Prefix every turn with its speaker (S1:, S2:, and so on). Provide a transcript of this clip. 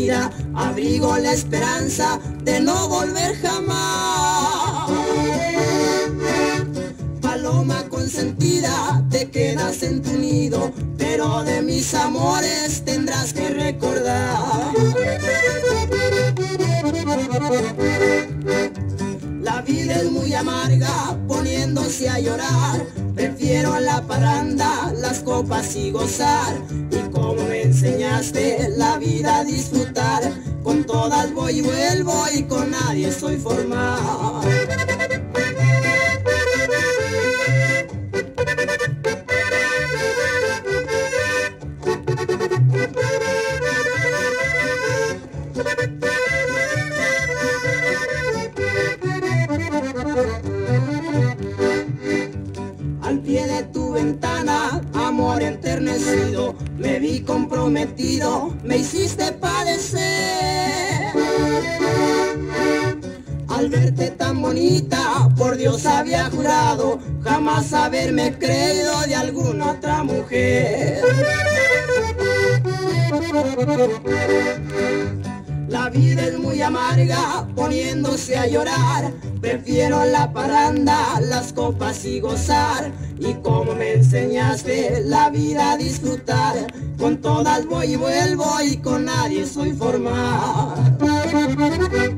S1: mentira, abrigo la esperanza de no volver jamás. Paloma consentida, te quedas en tu nido, pero de mis amores tendrás que recordar. La vida es muy amarga, poniéndose a llorar. Prefiero la parranda, las copas y gozar. Y como me enseñaste la vida a disfrutar, con todas voy y vuelvo y con nadie soy formal. Al pie de tu ventana, amor enternecido, me vi comprometido, me hiciste padecer. Al verte tan bonita, por Dios había jurado jamás haberme creído de alguna otra mujer. La vida es muy amarga, poniéndose a llorar. Prefiero la parranda, las copas y gozar. Y como me enseñaste la vida a disfrutar, con todas voy y vuelvo y con nadie soy formal.